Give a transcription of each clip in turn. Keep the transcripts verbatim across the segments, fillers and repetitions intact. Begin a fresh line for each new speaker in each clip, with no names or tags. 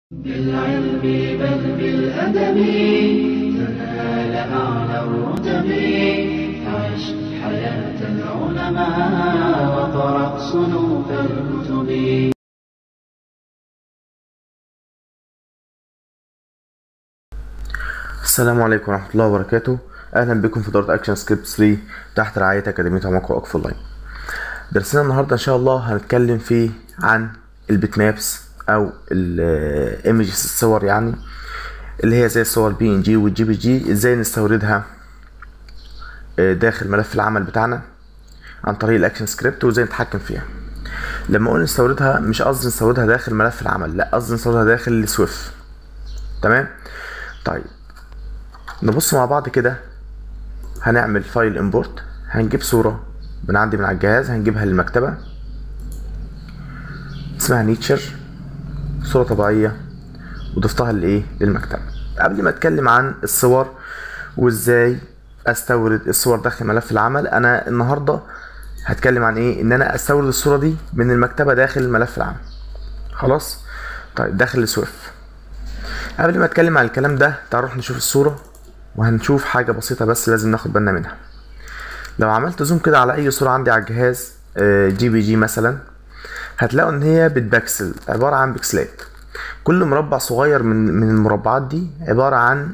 بالعلم بل بالأدب تنال أعلى الرتب. عش حياة العلماء وقرأ صنوف الكتب.
السلام عليكم ورحمة الله وبركاته. أهلا بكم في دورة أكشن سكريبت ثلاثة تحت رعاية أكاديمية عمق وأقف أونلاين. درسنا النهاردة إن شاء الله هنتكلم فيه عن البيت مابس أو الايمجز، الصور يعني اللي هي زي الصور بي ان جي والجي بي جي، ازاي نستوردها داخل ملف العمل بتاعنا عن طريق الاكشن سكريبت وازاي نتحكم فيها. لما اقول نستوردها مش قصدي نستوردها داخل ملف العمل، لا قصدي نستوردها داخل السويفت. تمام. طيب نبص مع بعض كده. هنعمل فايل امبورت، هنجيب صورة من عندي من على الجهاز، هنجيبها للمكتبة اسمها نيتشر، صورة طبيعية وضفتها لايه للمكتبة. قبل ما اتكلم عن الصور وازاي استورد الصور داخل ملف العمل، انا النهارده هتكلم عن ايه؟ ان انا استورد الصورة دي من المكتبة داخل ملف العمل. خلاص. طيب داخل السويفت. قبل ما اتكلم عن الكلام ده تعالوا نروح نشوف الصورة، وهنشوف حاجة بسيطة بس لازم ناخد بالنا منها. لو عملت زوم كده على اي صورة عندي على الجهاز جي بي جي مثلا، هتلاقوا ان هي بتبكسل، عبارة عن بكسلات. كل مربع صغير من من المربعات دي عبارة عن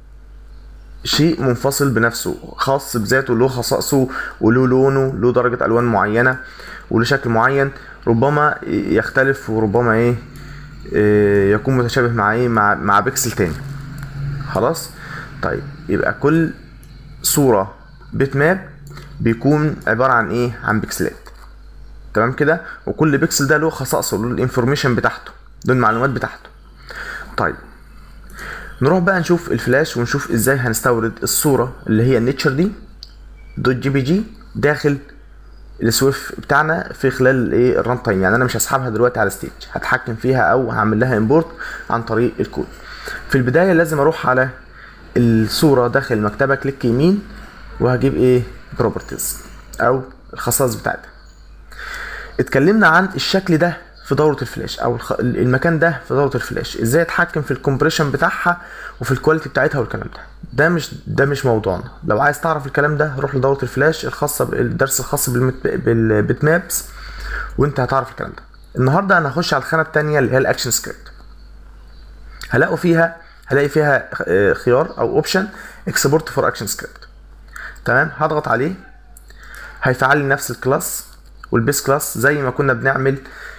شيء منفصل بنفسه، خاص بذاته، له خصائصه وله لونه، له درجة الوان معينة وله شكل معين، ربما يختلف وربما ايه, إيه يكون متشابه مع ايه مع مع بكسل تاني. خلاص. طيب يبقى كل صورة بيت ماب بيكون عبارة عن ايه؟ عن بكسلات. تمام كده. وكل بكسل ده له خصائصه، له الانفورميشن بتاعته، له المعلومات بتاعته. طيب نروح بقى نشوف الفلاش ونشوف ازاي هنستورد الصورة اللي هي النيتشر دي دوت جي بي جي داخل السويفت بتاعنا في خلال ايه الران تايم. يعني انا مش هسحبها دلوقتي على ستيج، هتحكم فيها او هعمل لها امبورت عن طريق الكود. في البداية لازم اروح على الصورة داخل المكتبة، كليك يمين وهجيب ايه بروبرتيز او الخصائص بتاعتها. اتكلمنا عن الشكل ده في دورة الفلاش او المكان ده في دورة الفلاش، ازاي اتحكم في الكومبريشن بتاعها وفي الكواليتي بتاعتها والكلام ده. ده مش ده مش موضوعنا. لو عايز تعرف الكلام ده روح لدورة الفلاش الخاصة بالدرس الخاص بالبيت مابس وانت هتعرف الكلام ده. النهارده انا هخش على الخانة التانية اللي هي الاكشن سكريبت. هلاقوا فيها هلاقي فيها خيار او اوبشن اكسبورت فور اكشن سكريبت. تمام. هضغط عليه، هيفعل لي نفس الكلاس والبيس كلاس زي ما كنا بنعمل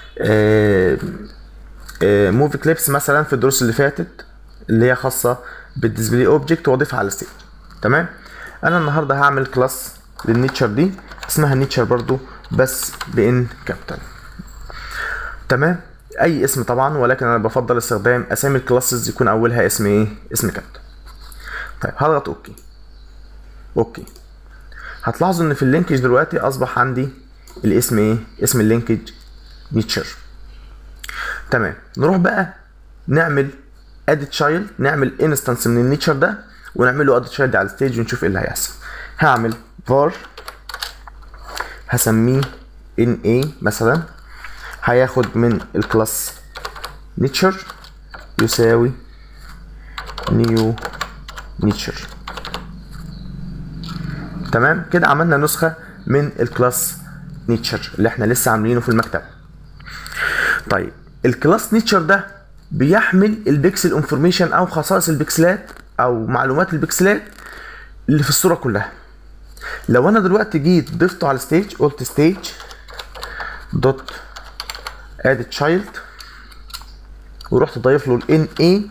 موفي كليبس مثلا في الدروس اللي فاتت اللي هي خاصه بالديسبلاي اوبجكت واضيفها على الستيج. تمام. انا النهارده هعمل كلاس للنيتشر دي اسمها نيتشر برضو بس بان كابيتال. تمام. اي اسم طبعا، ولكن انا بفضل استخدام اسامي الكلاسز يكون اولها اسم ايه؟ اسم كابيتال. طيب هضغط اوكي. اوكي. هتلاحظوا ان في اللينكج دلوقتي اصبح عندي الاسم ايه؟ اسم اللينكج نيتشر. تمام. نروح بقى نعمل اديت تشايلد، نعمل انستنس من النيتشر ده ونعمل له اديت تشايلد على الستيج ونشوف ايه اللي هيحصل. هعمل var هسميه ان ايه مثلا، هياخد من الكلاس نيتشر يساوي نيو نيتشر. تمام كده. عملنا نسخة من الكلاس نيتشر اللي احنا لسه عاملينه في المكتبة. طيب الكلاس نيتشر ده بيحمل البيكسل انفورميشن او خصائص البكسلات او معلومات البكسلات اللي في الصورة كلها. لو انا دلوقتي جيت ضفته على ستيج، قلت ستيج دوت اد تشايلد ورحت ضايف له الان اي،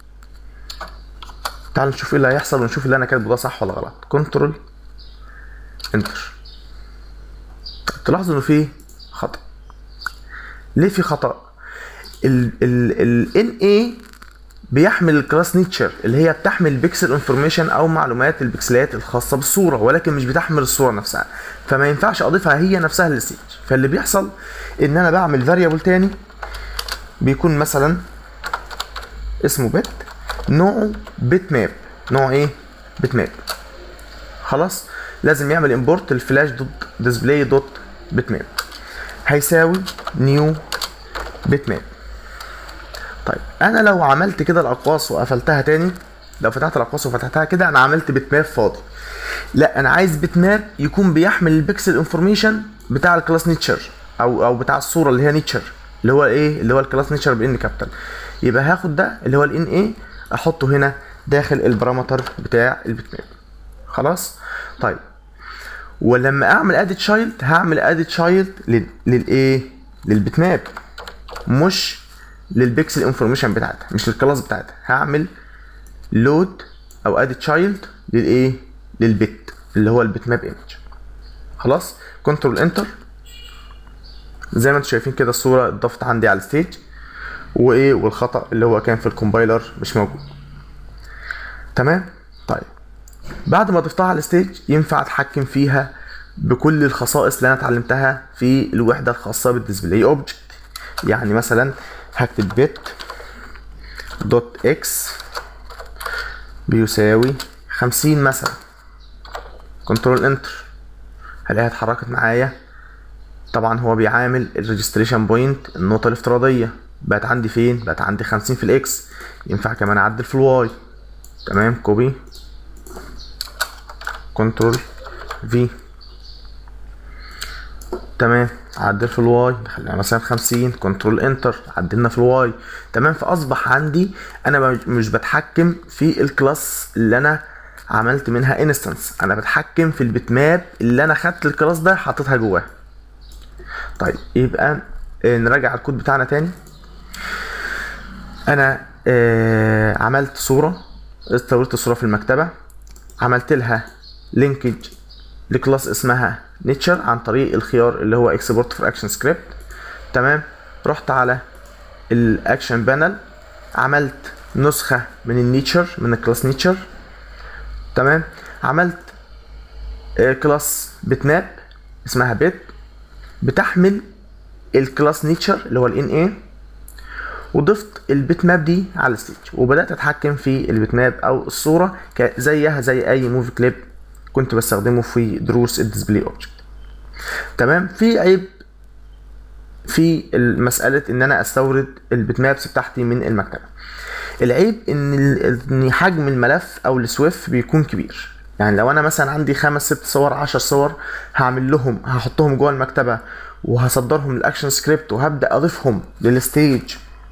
تعالوا نشوف ايه اللي هيحصل ونشوف اللي انا كاتبه ده صح ولا غلط. كنترول انتر. تلاحظوا انه في خطأ. ليه في خطأ؟ ال ال ال ان اي بيحمل الكلاس نيتشر اللي هي بتحمل بيكسل انفورميشن او معلومات البكسلات الخاصه بالصوره، ولكن مش بتحمل الصوره نفسها، فما ينفعش اضيفها هي نفسها للستيج. فاللي بيحصل ان انا بعمل فاريبل تاني بيكون مثلا اسمه بت، نوعه بت ماب. نوع ايه؟ بت ماب. خلاص. لازم يعمل امبورت الفلاش دوت ديسبلاي دوت بت ماب هيساوي نيو بت ماب. طيب انا لو عملت كده الاقواس وقفلتها تاني، لو فتحت الاقواس وفتحتها كده انا عملت بيت ماب فاضي. لا انا عايز بيت ماب يكون بيحمل البيكسل انفورميشن بتاع الكلاس نيتشر او او بتاع الصوره اللي هي نيتشر، اللي هو ايه اللي هو الكلاس نيتشر بان كابيتال. يبقى هاخد ده اللي هو الان ايه احطه هنا داخل البارامتر بتاع البيت ماب. خلاص. طيب ولما اعمل اد تشايلد هعمل اد تشايلد للايه للبيت ماب، مش للبيكسل انفورميشن بتاعتها، مش للكلاس بتاعتها. هعمل لود او اد تشايلد للايه للبيت اللي هو البيت ماب ايمج. خلاص. كنترول انتر. زي ما انتم شايفين كده الصوره اتضافت عندي على الستيج، وايه والخطا اللي هو كان في الكومبايلر مش موجود. تمام. طيب بعد ما ضفتها على الستيج ينفع اتحكم فيها بكل الخصائص اللي انا اتعلمتها في الوحده الخاصه بالديسبلاي اوبجكت. يعني مثلا هكتب بت دوت اكس بيساوي خمسين مثلا، كنترول انتر، هلاقيها اتحركت معايا. طبعا هو بيعامل الريجستريشن بوينت النقطه الافتراضيه، بقت عندي فين؟ بقت عندي خمسين في الاكس. ينفع كمان اعدل في الواي. تمام. كوبي كنترول في. تمام. عدل في الواي نخليها مثلا خمسين، كنترول انتر، عدلنا في الواي. تمام. فاصبح عندي انا مش بتحكم في الكلاس اللي انا عملت منها انستنس، انا بتحكم في البيت ماب اللي انا خدت الكلاس ده حطيتها جواه. طيب يبقى نراجع الكود بتاعنا تاني. انا آه عملت صوره، استوردت الصوره في المكتبه، عملت لها لينكج لكلاس اسمها نيتشر عن طريق الخيار اللي هو اكسبورت فور اكشن سكريبت. تمام. رحت على الاكشن بانل، عملت نسخه من النيتشر من الكلاس نيتشر. تمام. عملت آه كلاس بيت ماب اسمها بيت بتحمل الكلاس نيتشر اللي هو الان اي، وضفت البيت ماب دي على الستيج وبدات اتحكم في البيت ماب او الصوره زيها زي اي موفي كليب كنت بستخدمه في دروس الديسبلاي اوبجكت. تمام. في عيب في مساله ان انا استورد البيت مابس بتاعتي من المكتبه. العيب ان ان حجم الملف او السويف بيكون كبير. يعني لو انا مثلا عندي خمس ست صور عشر صور هعمل لهم هحطهم جوه المكتبه وهصدرهم للاكشن سكريبت وهبدا اضيفهم للستيج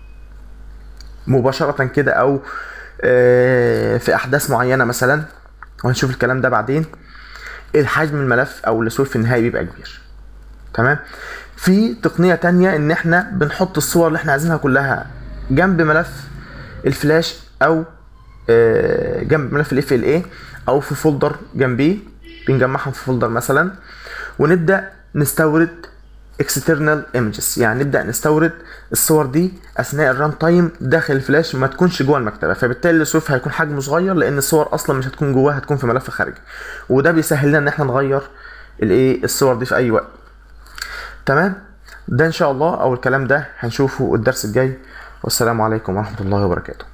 مباشره كده او في احداث معينه مثلا، وهنشوف الكلام ده بعدين. الحجم الملف او السويف في النهايه بيبقى كبير. تمام. في تقنيه تانية ان احنا بنحط الصور اللي احنا عايزينها كلها جنب ملف الفلاش او جنب ملف الاف ال اي او في فولدر جنبيه، بنجمعهم في فولدر مثلا، ونبدا نستورد external images. يعني نبدا نستورد الصور دي اثناء الران تايم داخل الفلاش، ما تكونش جوه المكتبه، فبالتالي السويف هيكون حجمه صغير لان الصور اصلا مش هتكون جواه، هتكون في ملف خارجي، وده بيسهل لنا ان احنا نغير الايه الصور دي في اي وقت. تمام. ده ان شاء الله او الكلام ده هنشوفه الدرس الجاي، والسلام عليكم ورحمه الله وبركاته.